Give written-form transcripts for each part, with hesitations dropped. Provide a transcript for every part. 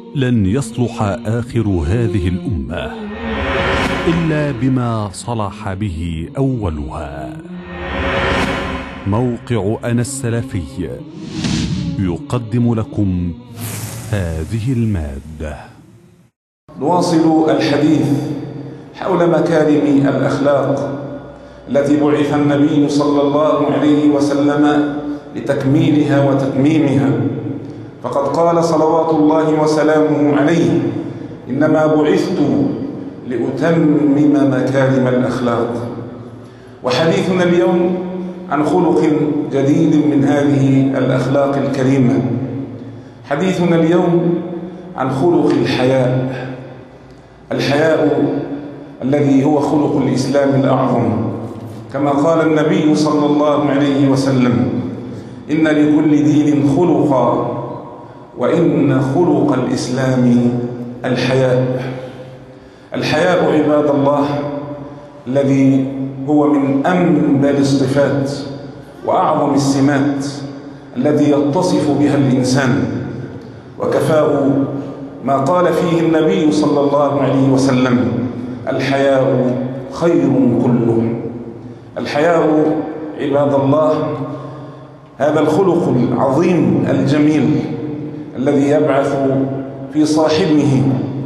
لن يصلح آخر هذه الأمة إلا بما صلح به أولها. موقع أنا السلفي يقدم لكم هذه المادة. نواصل الحديث حول مكارم الأخلاق التي بعث النبي صلى الله عليه وسلم لتكميلها وتتميمها، فقد قال صلوات الله وسلامه عليه: إنما بعثت لأتمم مكارم الأخلاق. وحديثنا اليوم عن خلق جديد من هذه الأخلاق الكريمة. حديثنا اليوم عن خلق الحياء. الحياء الذي هو خلق الإسلام الأعظم، كما قال النبي صلى الله عليه وسلم: إن لكل دين خلقا، وإن خلق الإسلام الحياء. الحياء عباد الله الذي هو من أنبل الصفات وأعظم السمات التي يتصف بها الإنسان، وكفاه ما قال فيه النبي صلى الله عليه وسلم: الحياء خير كله. الحياء عباد الله هذا الخلق العظيم الجميل الذي يبعث في صاحبه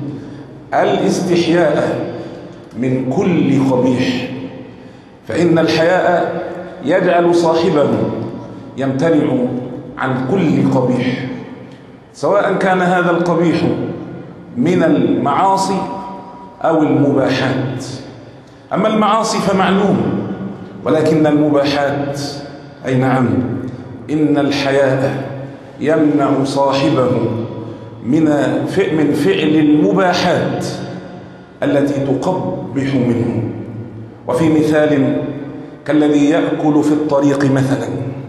الاستحياء من كل قبيح، فإن الحياء يجعل صاحبه يمتنع عن كل قبيح، سواء كان هذا القبيح من المعاصي أو المباحات. أما المعاصي فمعلوم، ولكن المباحات أي نعم، إن الحياء يمنع صاحبه من فعل المباحات التي تقبح منه. وفي مثال كالذي يأكل في الطريق مثلا،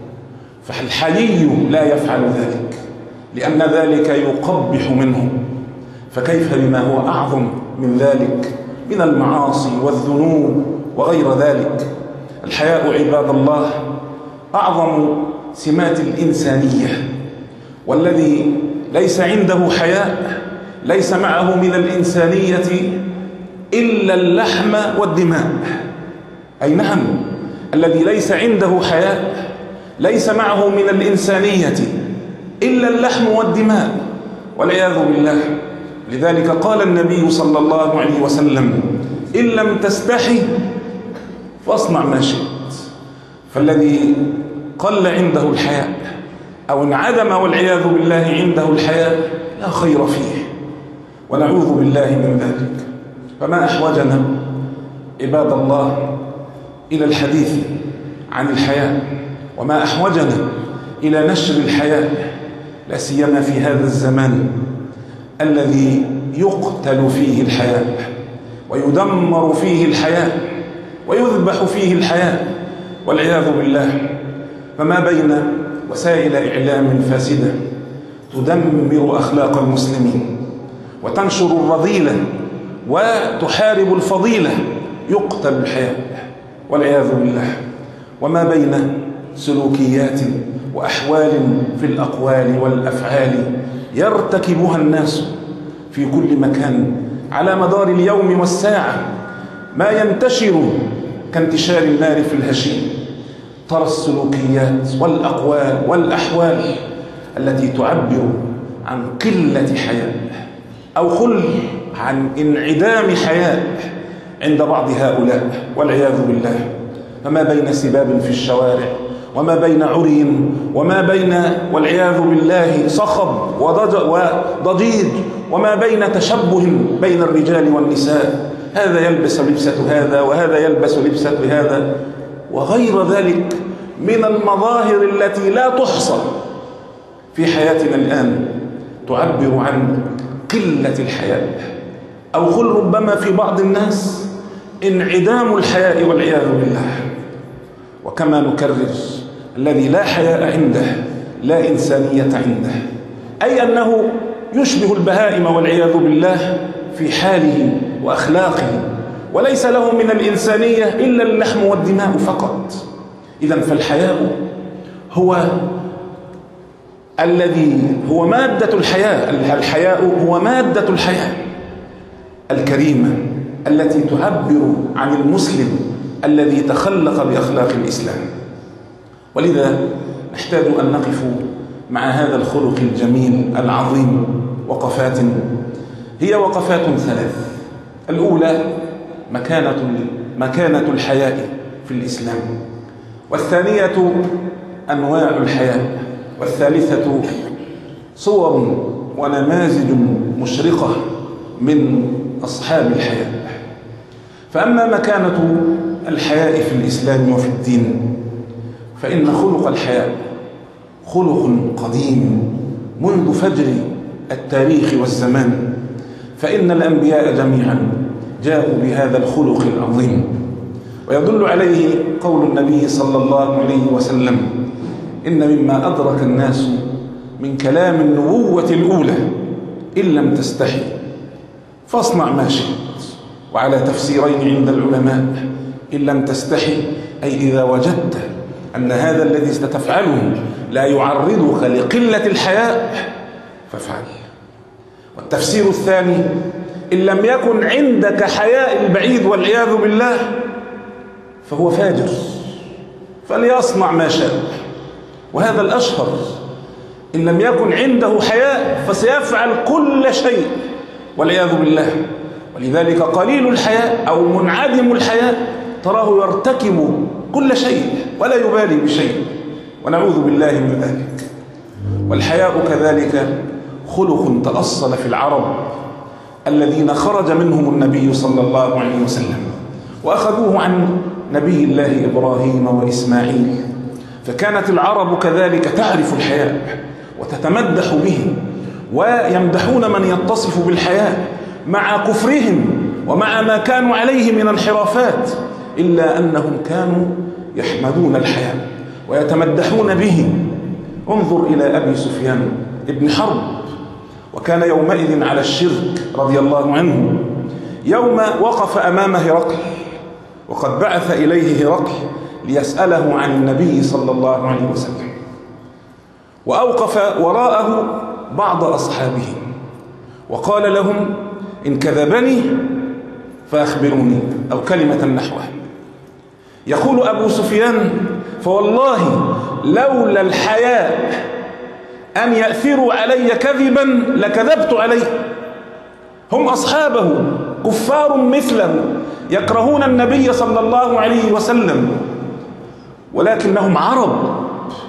فالحيي لا يفعل ذلك لأن ذلك يقبح منه، فكيف بما هو أعظم من ذلك من المعاصي والذنوب وغير ذلك. الحياء عباد الله أعظم سمات الإنسانية، والذي ليس عنده حياء ليس معه من الإنسانية إلا اللحم والدماء. أي نعم، الذي ليس عنده حياء ليس معه من الإنسانية إلا اللحم والدماء والعياذ بالله. لذلك قال النبي صلى الله عليه وسلم: إن لم تستحي فاصنع ما شئت. فالذي قل عنده الحياء أو انعدم والعياذ بالله عنده الحياء لا خير فيه، ونعوذ بالله من ذلك. فما أحوجنا عباد الله إلى الحديث عن الحياء، وما أحوجنا إلى نشر الحياء، لا سيما في هذا الزمان الذي يقتل فيه الحياء ويدمر فيه الحياء ويذبح فيه الحياء والعياذ بالله. فما بين وسائل إعلام فاسدة تدمر أخلاق المسلمين وتنشر الرذيلة وتحارب الفضيلة، يقتل الحياء والعياذ بالله. وما بين سلوكيات وأحوال في الأقوال والأفعال يرتكبها الناس في كل مكان على مدار اليوم والساعة، ما ينتشر كانتشار النار في الهشيم. ترى السلوكيات والأقوال والأحوال التي تعبر عن قلة حياء أو قل عن انعدام حياء عند بعض هؤلاء والعياذ بالله. فما بين سباب في الشوارع، وما بين عري، وما بين والعياذ بالله صخب وضجيج، وما بين تشبه بين الرجال والنساء، هذا يلبس لبسة هذا وهذا يلبس لبسة هذا، وغير ذلك من المظاهر التي لا تحصى في حياتنا الآن تعبر عن قلة الحياء، أو قل ربما في بعض الناس انعدام الحياء والعياذ بالله. وكما نكرر: الذي لا حياء عنده لا إنسانية عنده، أي أنه يشبه البهائم والعياذ بالله في حاله وأخلاقه، وليس له من الإنسانية إلا اللحم والدماء فقط. إذن فالحياء هو الذي هو مادة الحياة. الحياء هو مادة الحياة الكريمة التي تعبر عن المسلم الذي تخلق بأخلاق الإسلام. ولذا نحتاج أن نقف مع هذا الخلق الجميل العظيم وقفات، هي وقفات ثلاث. الأولى مكانة الحياء في الإسلام، والثانية أنواع الحياء، والثالثة صور ونماذج مشرقة من أصحاب الحياء. فأما مكانة الحياء في الإسلام وفي الدين، فإن خلق الحياء خلق قديم منذ فجر التاريخ والزمان، فإن الأنبياء جميعا جاءوا بهذا الخلق العظيم. ويدل عليه قول النبي صلى الله عليه وسلم: إن مما أدرك الناس من كلام النبوة الأولى إن لم تستحي فاصنع ما شئت. وعلى تفسيرين عند العلماء: إن لم تستحي أي إذا وجدت أن هذا الذي ستفعله لا يعرضك لقلة الحياء فافعل. والتفسير الثاني: إن لم يكن عندك حياء البعيد والعياذ بالله فهو فاجر فليصنع ما شاء. وهذا الأشهر: إن لم يكن عنده حياء فسيفعل كل شيء والعياذ بالله. ولذلك قليل الحياء أو منعدم الحياء تراه يرتكب كل شيء ولا يبالي بشيء، ونعوذ بالله من ذلك. والحياء كذلك خلق تأصل في العرب الذين خرج منهم النبي صلى الله عليه وسلم، وأخذوه عن نبي الله إبراهيم وإسماعيل. فكانت العرب كذلك تعرف الحياء وتتمدح به، ويمدحون من يتصف بالحياء مع كفرهم ومع ما كانوا عليه من انحرافات، إلا أنهم كانوا يحمدون الحياء ويتمدحون به. انظر إلى أبي سفيان ابن حرب، وكان يومئذ على الشرك رضي الله عنه، يوم وقف أمام هرقل، وقد بعث إليه هرقل ليسأله عن النبي صلى الله عليه وسلم، وأوقف وراءه بعض أصحابه وقال لهم: إن كذبني فأخبروني، أو كلمة نحوه. يقول أبو سفيان: فوالله لولا الحياء أن يأثروا علي كذبا لكذبت عليه. هم أصحابه كفار مثله يكرهون النبي صلى الله عليه وسلم، ولكنهم عرب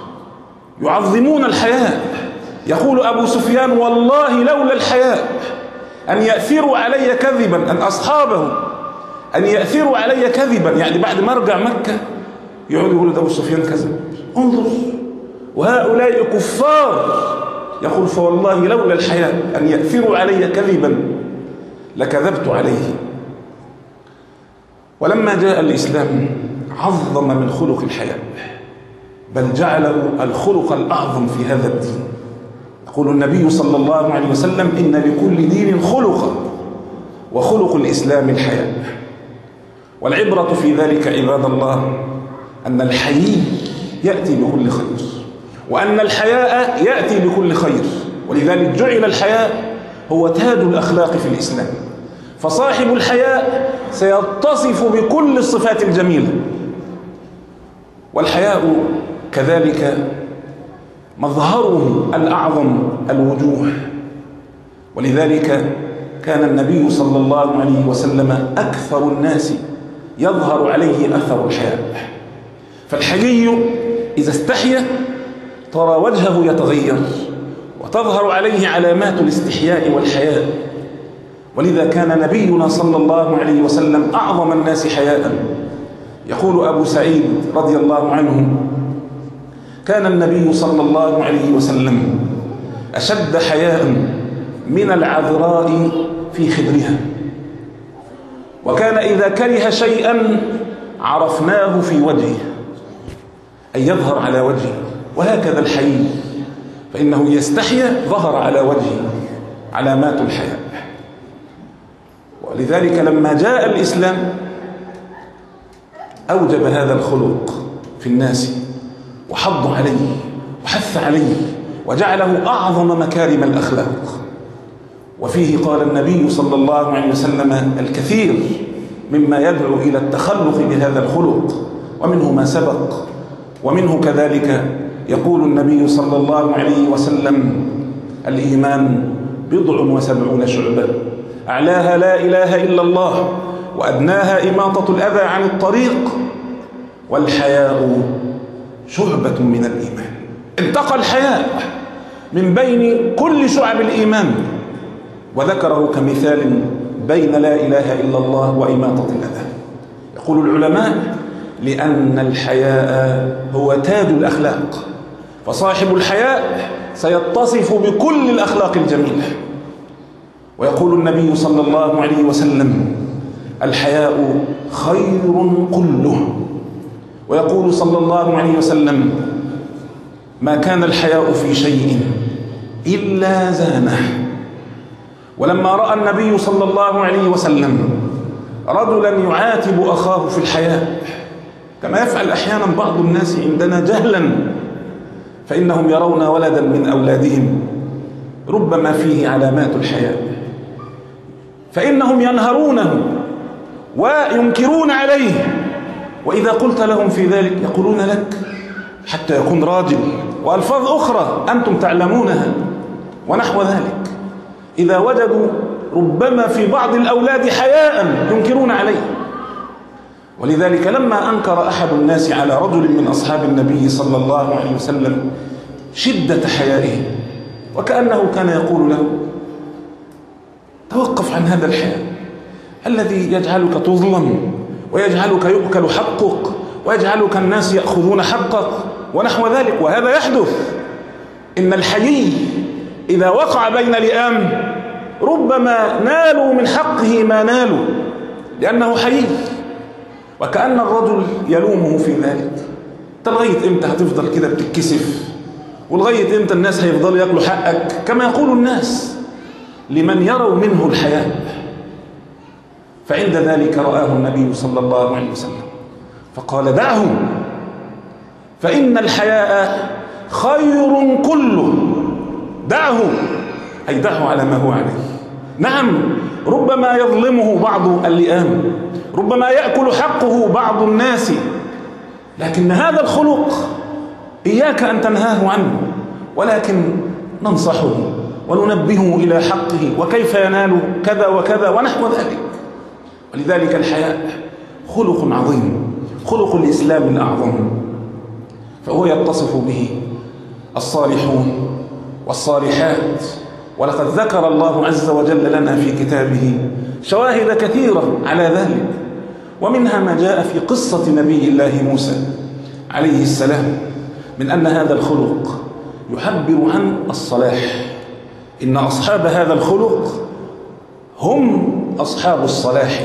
يعظمون الحياء. يقول أبو سفيان: والله لولا الحياء أن يأثروا علي كذبا، أن أصحابه أن يأثروا علي كذبا، يعني بعد ما أرجع مكة يقعدوا يقولوا أبو سفيان كذب. انظر، وهؤلاء كفار. يقول: فوالله لولا الحياء أن يأثروا علي كذبا لكذبت عليه. ولما جاء الإسلام عظم من خلق الحياء، بل جعله الخلق الأعظم في هذا الدين. يقول النبي صلى الله عليه وسلم: إن لكل دين خلقا، وخلق الإسلام الحياء. والعبرة في ذلك عباد الله أن الحيي يأتي بكل خير، وأن الحياء يأتي بكل خير. ولذلك جعل الحياء هو تاج الأخلاق في الإسلام، فصاحب الحياء سيتصف بكل الصفات الجميلة. والحياء كذلك مظهره الأعظم الوجوه، ولذلك كان النبي صلى الله عليه وسلم أكثر الناس يظهر عليه أثر الحياء. فالحيي إذا استحيا ترى وجهه يتغير وتظهر عليه علامات الاستحياء والحياء. ولذا كان نبينا صلى الله عليه وسلم أعظم الناس حياء. يقول أبو سعيد رضي الله عنه: كان النبي صلى الله عليه وسلم أشد حياء من العذراء في خدرها، وكان إذا كره شيئا عرفناه في وجهه، أي يظهر على وجهه. وهكذا الحي، فإنه يستحيا ظهر على وجهه علامات الحياء. ولذلك لما جاء الإسلام أوجب هذا الخلق في الناس، وحض عليه وحث عليه، وجعله أعظم مكارم الأخلاق. وفيه قال النبي صلى الله عليه وسلم الكثير مما يدعو إلى التخلق بهذا الخلق، ومنه ما سبق، ومنه كذلك يقول النبي صلى الله عليه وسلم: الإيمان 70 شعبة، أعلاها لا إله إلا الله، وأدناها إماطة الأذى عن الطريق، والحياء شعبة من الإيمان. انتقى الحياء من بين كل شعب الإيمان، وذكره كمثال بين لا إله إلا الله وإماطة الأذى. يقول العلماء: لأن الحياء هو تاج الأخلاق، فصاحب الحياء سيتصف بكل الأخلاق الجميلة. ويقول النبي صلى الله عليه وسلم: الحياء خير كله. ويقول صلى الله عليه وسلم: ما كان الحياء في شيء إلا زانه. ولما رأى النبي صلى الله عليه وسلم رجلا يعاتب أخاه في الحياء، كما يفعل أحيانا بعض الناس عندنا جهلا، فإنهم يرون ولدا من أولادهم ربما فيه علامات الحياء، فإنهم ينهرونه وينكرون عليه، وإذا قلت لهم في ذلك يقولون لك حتى يكون راجل، وألفاظ أخرى أنتم تعلمونها ونحو ذلك. إذا وجدوا ربما في بعض الأولاد حياء ينكرون عليه. ولذلك لما أنكر أحد الناس على رجل من أصحاب النبي صلى الله عليه وسلم شدة حيائه، وكأنه كان يقول له: توقف عن هذا الحياء الذي يجعلك تظلم، ويجعلك يؤكل حقك، ويجعلك الناس يأخذون حقك ونحو ذلك. وهذا يحدث. إن الحيي إذا وقع بين لئام ربما نالوا من حقه ما نالوا لأنه حيي، وكأن الرجل يلومه في ذلك: انت لغاية امتى هتفضل كده بتتكسف؟ ولغاية امتى الناس هيفضلوا ياكلوا حقك؟ كما يقول الناس لمن يروا منه الحياء. فعند ذلك رآه النبي صلى الله عليه وسلم فقال: دعه، فإن الحياء خير كله. دعه، أي دعه على ما هو عليه. نعم، ربما يظلمه بعض اللئام، ربما يأكل حقه بعض الناس، لكن هذا الخلق إياك أن تنهاه عنه، ولكن ننصحه وننبهه إلى حقه وكيف ينال كذا وكذا ونحو ذلك. ولذلك الحياء خلق عظيم، خلق الإسلام الأعظم، فهو يتصف به الصالحون والصالحات. ولقد ذكر الله عز وجل لنا في كتابه شواهد كثيرة على ذلك، ومنها ما جاء في قصة نبي الله موسى عليه السلام من أن هذا الخلق يعبر عن الصلاح. إن أصحاب هذا الخلق هم أصحاب الصلاح.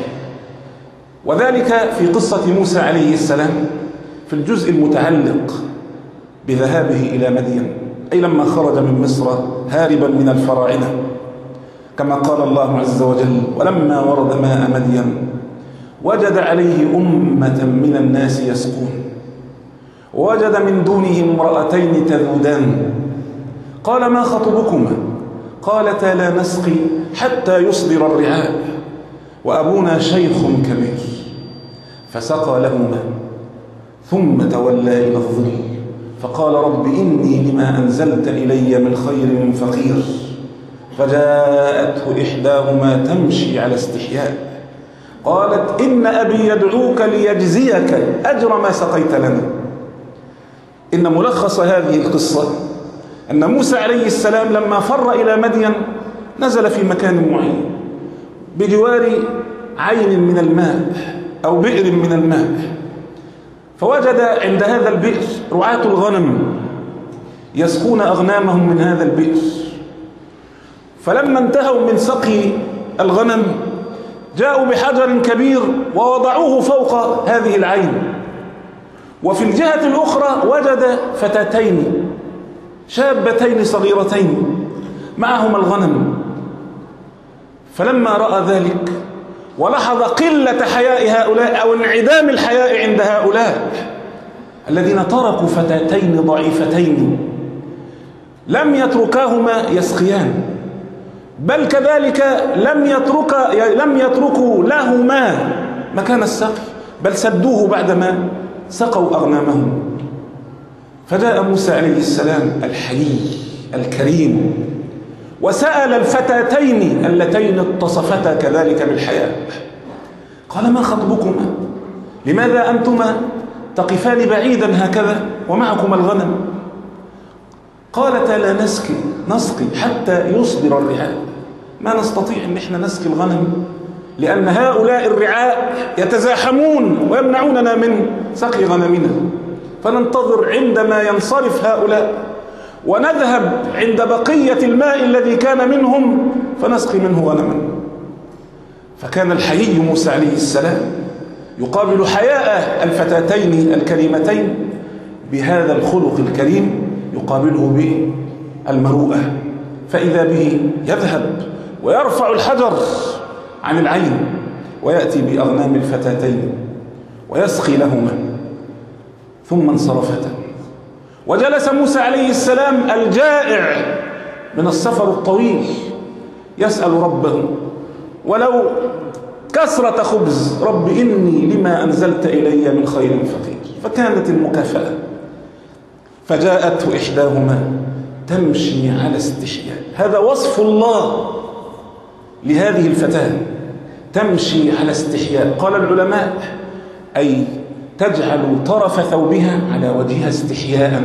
وذلك في قصة موسى عليه السلام في الجزء المتعلق بذهابه إلى مدين، أي لما خرج من مصر هاربا من الفراعنة، كما قال الله عز وجل: ولما ورد ماء مدين وجد عليه أمة من الناس يسقون، ووجد من دونهم امرأتين تذودان، قال: ما خطبكما؟ قالتا: لا نسقي حتى يصدر الرعاء، وأبونا شيخ كبير. فسقى لهما ثم تولى إلى الظل فقال: رب إني لما أنزلت إلي من خير فقير. فجاءته إحداهما تمشي على استحياء قالت: إن أبي يدعوك ليجزيك أجر ما سقيت لنا. إن ملخص هذه القصة أن موسى عليه السلام لما فر إلى مدين نزل في مكان معين بجوار عين من الماء أو بئر من الماء، فوجد عند هذا البئر رعاة الغنم يسقون أغنامهم من هذا البئر. فلما انتهوا من سقي الغنم جاءوا بحجر كبير ووضعوه فوق هذه العين، وفي الجهة الأخرى وجد فتاتين شابتين صغيرتين معهما الغنم. فلما رأى ذلك ولاحظ قلة حياء هؤلاء أو انعدام الحياء عند هؤلاء الذين تركوا فتاتين ضعيفتين لم يتركاهما يسقيان، بل كذلك لم يتركوا لهما مكان السقي، بل سدوه بعدما سقوا أغنامهم. فجاء موسى عليه السلام الحيي الكريم وسأل الفتاتين اللتين اتصفتا كذلك بالحياء، قال: ما خطبكما؟ لماذا أنتما تقفان بعيدا هكذا ومعكما الغنم؟ قالتا: لا نسقي حتى يصدر الرعاء، ما نستطيع ان احنا نسقي الغنم لأن هؤلاء الرعاء يتزاحمون ويمنعوننا من سقي غنمنا، فننتظر عندما ينصرف هؤلاء ونذهب عند بقية الماء الذي كان منهم فنسقي منه غنما. فكان الحيي موسى عليه السلام يقابل حياء الفتاتين الكريمتين بهذا الخلق الكريم، يقابله بالمروءة، فإذا به يذهب ويرفع الحجر عن العين ويأتي بأغنام الفتاتين ويسقي لهما، ثم انصرفتا. وجلس موسى عليه السلام الجائع من السفر الطويل يسأل ربه ولو كسرة خبز: رب إني لما أنزلت إلي من خير فقير. فكانت المكافأة، فجاءته إحداهما تمشي على استحياء. هذا وصف الله لهذه الفتاة، تمشي على استحياء. قال العلماء: أي تجعل طرف ثوبها على وجهها استحياء،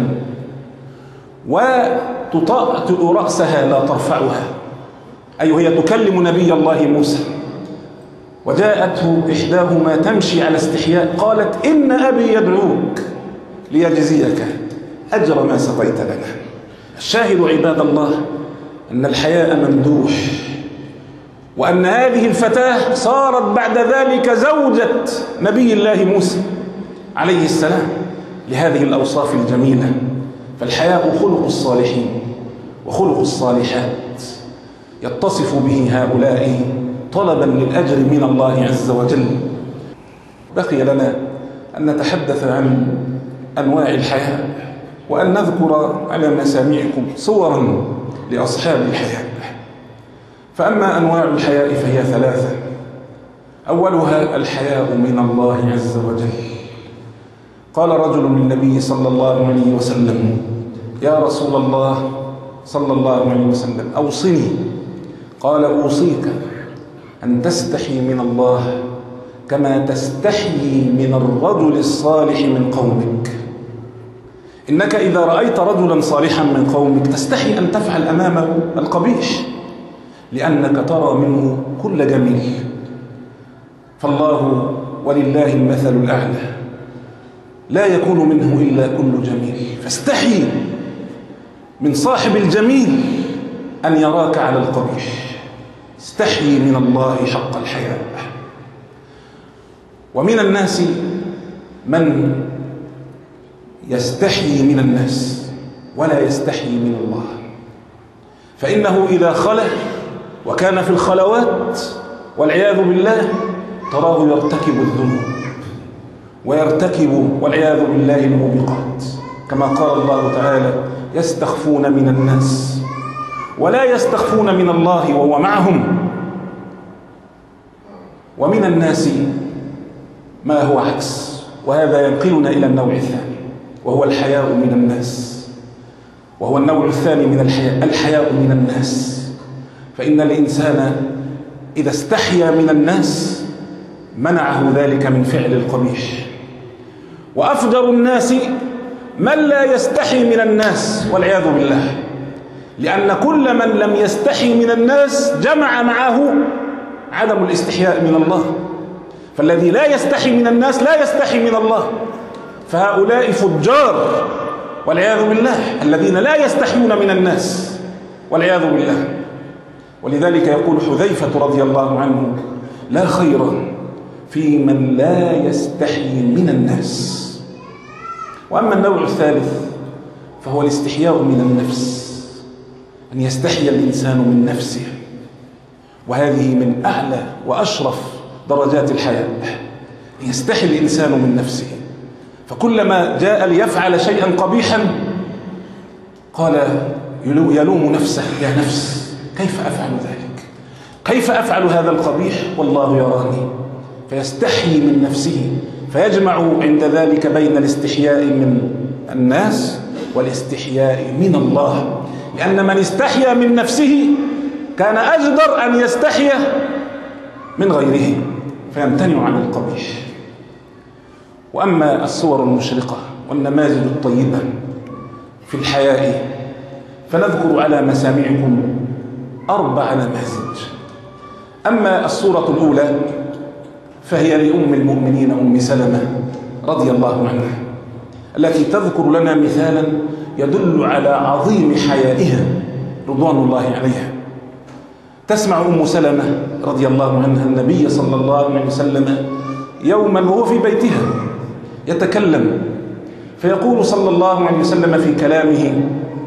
وتطأطئ رأسها لا ترفعها، أي وهي تكلم نبي الله موسى. وجاءته إحداهما تمشي على استحياء قالت: إن أبي يدعوك ليجزيك أجر ما سقيت لنا. الشاهد عباد الله أن الحياء ممدوح، وأن هذه الفتاة صارت بعد ذلك زوجة نبي الله موسى عليه السلام لهذه الأوصاف الجميلة. فالحياء خلق الصالحين وخلق الصالحات يتصف به هؤلاء طلبا للأجر من الله عز وجل. بقي لنا أن نتحدث عن أنواع الحياء، وأن نذكر على مسامعكم صورا لأصحاب الحياء. فأما أنواع الحياء فهي ثلاثة: أولها الحياء من الله عز وجل. قال رجل للنبي صلى الله عليه وسلم: يا رسول الله صلى الله عليه وسلم أوصني. قال: أوصيك أن تستحي من الله كما تستحيي من الرجل الصالح من قومك. إنك إذا رأيت رجلا صالحا من قومك تستحي أن تفعل أمامه القبيح، لأنك ترى منه كل جميل. فالله ولله المثل الأعلى، لا يكون منه إلا كل جميل، فاستحي من صاحب الجميل أن يراك على القبيح. استحي من الله حق الحياء. ومن الناس من يستحي من الناس ولا يستحي من الله، فإنه إذا خلى وكان في الخلوات والعياذ بالله تراه يرتكب الذنوب ويرتكب والعياذ بالله الموبقات، كما قال الله تعالى: يستخفون من الناس ولا يستخفون من الله وهو معهم. ومن الناس ما هو عكس، وهذا ينقلنا إلى النوع الثاني، وهو الحياء من الناس، وهو النوع الثاني من الحياء من الناس. فإن الإنسان إذا استحيا من الناس منعه ذلك من فعل القبيح. وأفجر الناس من لا يستحي من الناس والعياذ بالله، لأن كل من لم يستحي من الناس جمع معه عدم الاستحياء من الله. فالذي لا يستحي من الناس لا يستحي من الله، فهؤلاء فجار والعياذ بالله، الذين لا يستحيون من الناس والعياذ بالله. ولذلك يقول حذيفة رضي الله عنه: لا خير في من لا يستحي من الناس. وأما النوع الثالث فهو الاستحياء من النفس، أن يستحي الإنسان من نفسه، وهذه من أعلى وأشرف درجات الحياء، أن يستحي الإنسان من نفسه. فكلما جاء ليفعل شيئا قبيحا قال يلوم نفسه: يا نفس كيف أفعل ذلك؟ كيف أفعل هذا القبيح والله يراني؟ فيستحيي من نفسه، فيجمع عند ذلك بين الاستحياء من الناس والاستحياء من الله، لأن من استحيا من نفسه كان أجدر أن يستحيا من غيره فيمتنع عن القبيح. وأما الصور المشرقة والنماذج الطيبة في الحياء فنذكر على مسامعكم 4 نماذج. أما الصورة الأولى فهي لأم المؤمنين أم سلمة رضي الله عنها، التي تذكر لنا مثالا يدل على عظيم حيائها رضوان الله عليها. تسمع أم سلمة رضي الله عنها النبي صلى الله عليه وسلم يوما وهو في بيتها يتكلم، فيقول صلى الله عليه وسلم في كلامه: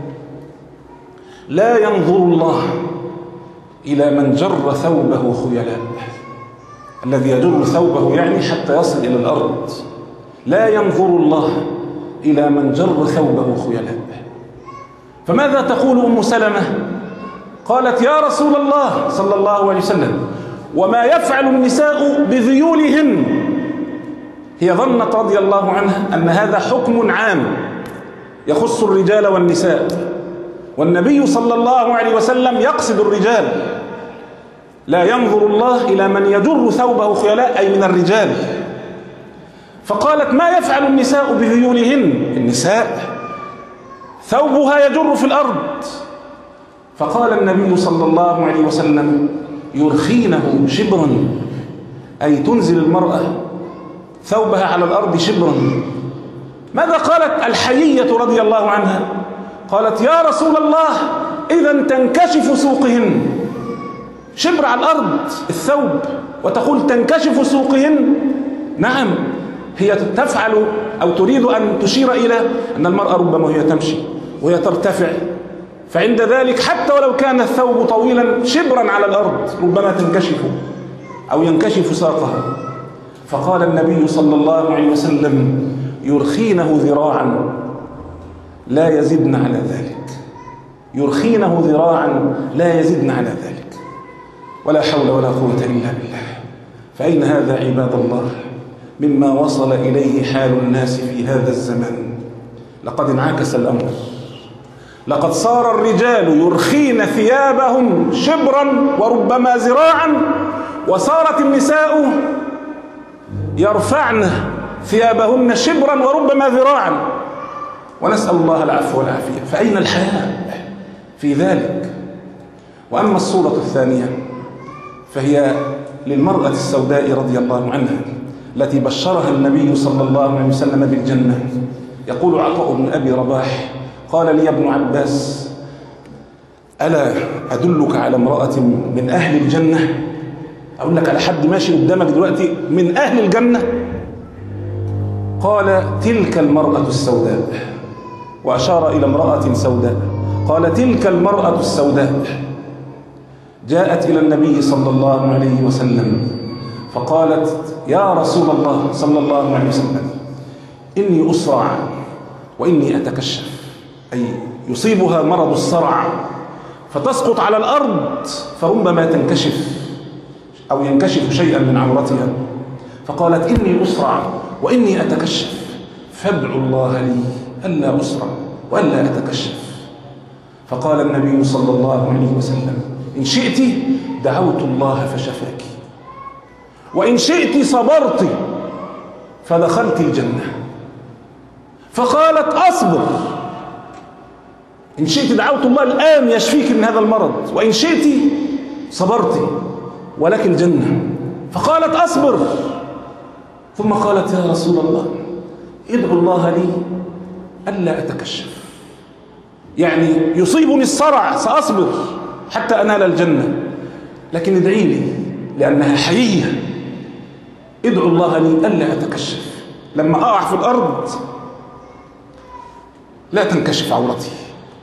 لا ينظر الله إلى من جر ثوبه خيلاء. الذي يجر ثوبه يعني حتى يصل إلى الأرض. لا ينظر الله إلى من جر ثوبه خيلاء. فماذا تقول أم سلمة؟ قالت: يا رسول الله صلى الله عليه وسلم، وما يفعل النساء بذيولهن؟ هي ظنت رضي الله عنها أن هذا حكم عام يخص الرجال والنساء، والنبي صلى الله عليه وسلم يقصد الرجال. لا ينظر الله إلى من يجر ثوبه خيلاء أي من الرجال. فقالت: ما يفعل النساء بذيولهن؟ النساء ثوبها يجر في الأرض. فقال النبي صلى الله عليه وسلم: يرخينه شبرا، أي تنزل المرأة ثوبها على الأرض شبرا. ماذا قالت الحيية رضي الله عنها؟ قالت: يا رسول الله، إذا تنكشف سوقهن. شبر على الأرض الثوب وتقول تنكشف سوقهن؟ نعم، هي تفعل أو تريد أن تشير إلى أن المرأة ربما هي تمشي وهي ترتفع، فعند ذلك حتى ولو كان الثوب طويلا شبرا على الأرض ربما تنكشف أو ينكشف ساقها. فقال النبي صلى الله عليه وسلم: يرخينه ذراعا لا يزدن على ذلك. يرخينه ذراعا لا يزدن على ذلك. ولا حول ولا قوة إلا بالله. فأين هذا عباد الله مما وصل إليه حال الناس في هذا الزمان؟ لقد انعكس الأمر. لقد صار الرجال يرخين ثيابهم شبرا وربما ذراعا، وصارت النساء يرفعن ثيابهن شبرا وربما ذراعا، ونسأل الله العفو والعافية. فأين الحياء في ذلك؟ وأما الصورة الثانية فهي للمرأة السوداء رضي الله عنها التي بشرها النبي صلى الله عليه وسلم بالجنة. يقول عطاء بن أبي رباح: قال لي ابن عباس: ألا أدلك على امرأة من أهل الجنة؟ أقول لك على حد ماشي قدامك دلوقتي من أهل الجنة؟ قال: تلك المرأة السوداء، وأشار إلى امرأة سوداء. قال: تلك المرأة السوداء جاءت إلى النبي صلى الله عليه وسلم فقالت: يا رسول الله صلى الله عليه وسلم، إني أسرع وإني أتكشف، أي يصيبها مرض الصرع فتسقط على الأرض فربما تنكشف أو ينكشف شيئا من عورتها. فقالت: إني أسرع وإني أتكشف، فادعوا الله لي ألا أسرع وألا أتكشف. فقال النبي صلى الله عليه وسلم: إن شئت دعوت الله فشفاك، وإن شئت صبرت فدخلت الجنة. فقالت: أصبر، إن شئت دعوت الله الآن يشفيك من هذا المرض، وإن شئت صبرت ولك الجنة. فقالت: أصبر. ثم قالت: يا رسول الله، ادعو الله لي ألا أتكشف، يعني يصيبني الصرع سأصبر حتى أنال الجنة، لكن ادعي لي لأنها حيية، ادعو الله لي ألا أتكشف، لما أقع في الأرض لا تنكشف عورتي.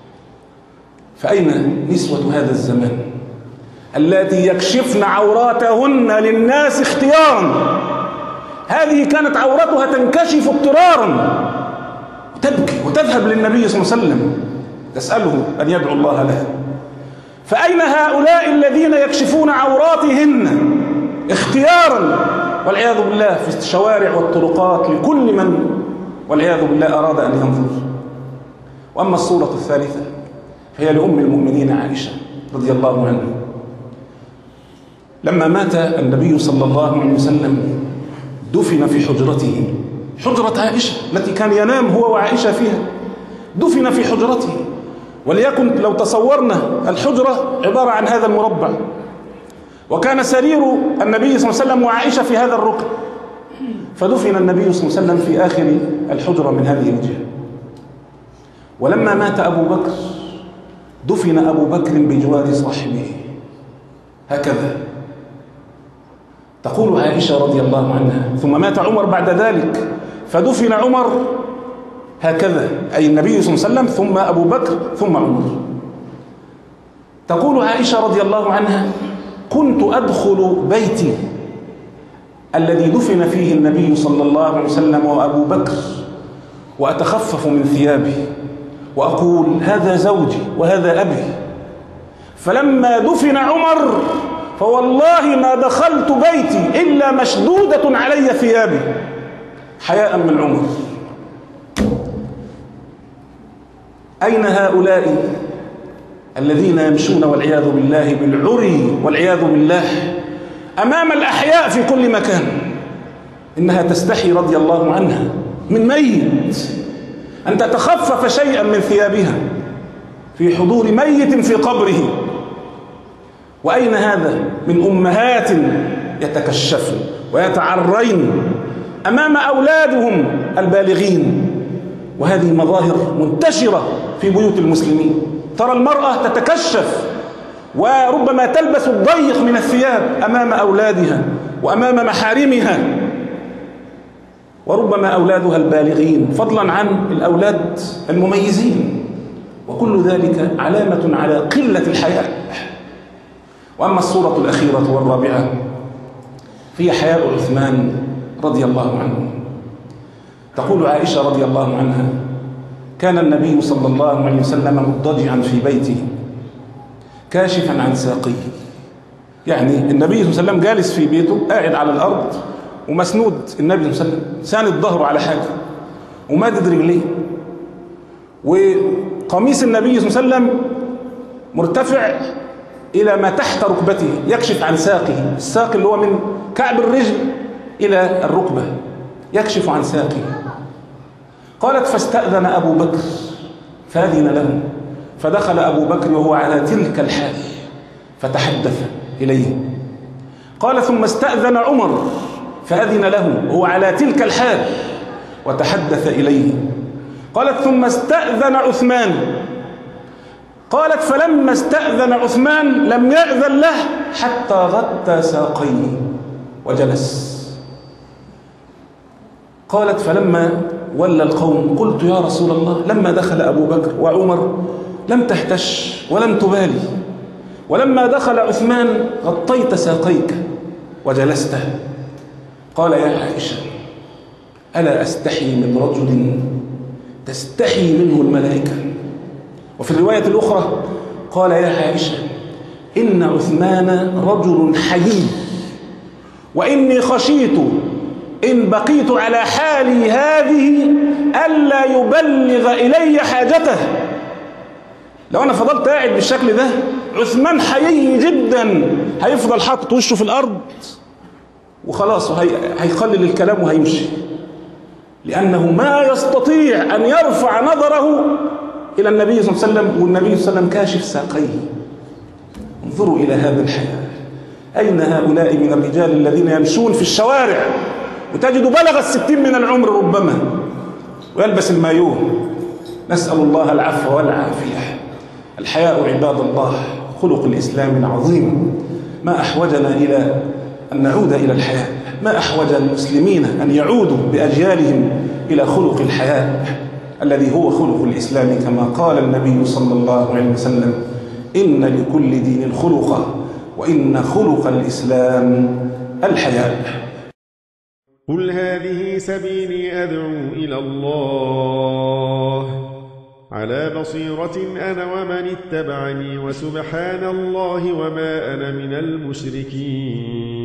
فأين نسوة هذا الزمان اللاتي يكشفن عوراتهن للناس اختيارا؟ هذه كانت عورتها تنكشف اضطرارا وتبكي وتذهب للنبي صلى الله عليه وسلم تسأله أن يدعو الله لها. فأين هؤلاء الذين يكشفون عوراتهن اختيارا والعياذ بالله في الشوارع والطرقات لكل من والعياذ بالله أراد أن ينظر؟ وأما الصورة الثالثة فهي لأم المؤمنين عائشة رضي الله عنها. لما مات النبي صلى الله عليه وسلم دفن في حجرته، حجرة عائشة التي كان ينام هو وعائشة فيها، دفن في حجرته. وليكن لو تصورنا الحجرة عبارة عن هذا المربع، وكان سرير النبي صلى الله عليه وسلم وعائشة في هذا الركن، فدفن النبي صلى الله عليه وسلم في آخر الحجرة من هذه الجهة. ولما مات أبو بكر دفن أبو بكر بجوار صاحبه هكذا. تقول عائشة رضي الله عنها: ثم مات عمر بعد ذلك فدفن عمر هكذا، أي النبي صلى الله عليه وسلم ثم أبو بكر ثم عمر. تقول عائشة رضي الله عنها: كنت أدخل بيتي الذي دفن فيه النبي صلى الله عليه وسلم وأبو بكر وأتخفف من ثيابي وأقول: هذا زوجي وهذا أبي. فلما دفن عمر فوالله ما دخلت بيتي إلا مشدودة علي ثيابي حياء من عمر. أين هؤلاء الذين يمشون والعياذ بالله بالعري والعياذ بالله أمام الأحياء في كل مكان؟ إنها تستحي رضي الله عنها من ميت أن تتخفف شيئا من ثيابها في حضور ميت في قبره. وأين هذا من أمهات يتكشفن ويتعرين أمام أولادهم البالغين؟ وهذه مظاهر منتشرة في بيوت المسلمين. ترى المرأة تتكشف وربما تلبس الضيق من الثياب أمام أولادها وأمام محارمها، وربما أولادها البالغين، فضلا عن الأولاد المميزين، وكل ذلك علامة على قلة الحياء. وأما الصورة الأخيرة والرابعة فهي حياء عثمان رضي الله عنه. تقول عائشة رضي الله عنها: كان النبي صلى الله عليه وسلم مضطجعا في بيته كاشفا عن ساقيه. يعني النبي صلى الله عليه وسلم جالس في بيته قاعد على الأرض ومسنود، النبي صلى الله عليه وسلم ساند ظهره على حاجة ومادد رجليه، وقميص النبي صلى الله عليه وسلم مرتفع إلى ما تحت ركبته يكشف عن ساقه، الساق اللي هو من كعب الرجل إلى الركبة يكشف عن ساقه. قالت: فاستأذن أبو بكر فأذن له، فدخل أبو بكر وهو على تلك الحال فتحدث إليه. قال: ثم استأذن عمر فأذن له وهو على تلك الحال وتحدث إليه. قالت: ثم استأذن عثمان. قالت: فلما استأذن عثمان لم يأذن له حتى غطى ساقيه وجلس. قالت: فلما ولى القوم قلت: يا رسول الله، لما دخل أبو بكر وعمر لم تهتش ولم تبالي، ولما دخل عثمان غطيت ساقيك وجلست. قال: يا عائشة، ألا أستحي من رجل تستحي منه الملائكة؟ وفي الرواية الأخرى قال: يا عائشة، إن عثمان رجل حيي، وإني خشيت إن بقيت على حالي هذه ألا يبلغ إلي حاجته. لو أنا فضلت قاعد بالشكل ده عثمان حيي جدا هيفضل حاطط وشه في الأرض وخلاص، هيقلل الكلام وهيمشي، لأنه ما يستطيع أن يرفع نظره إلى النبي صلى الله عليه وسلم والنبي صلى الله عليه وسلم كاشف ساقيه. انظروا إلى هذا الحياء. أين هؤلاء من الرجال الذين يمشون في الشوارع وتجد بلغ 60 من العمر ربما ويلبس المايوه؟ نسأل الله العفو والعافية. الحياء عباد الله خلق الإسلام العظيم. ما أحوجنا إلى أن نعود إلى الحياء، ما أحوج المسلمين أن يعودوا بأجيالهم إلى خلق الحياء الذي هو خلق الإسلام، كما قال النبي صلى الله عليه وسلم: إن لكل دين خلقا، وإن خلق الإسلام الحياء. قل هذه سبيلي أدعو إلى الله على بصيرة أنا ومن اتبعني، وسبحان الله وما أنا من المشركين.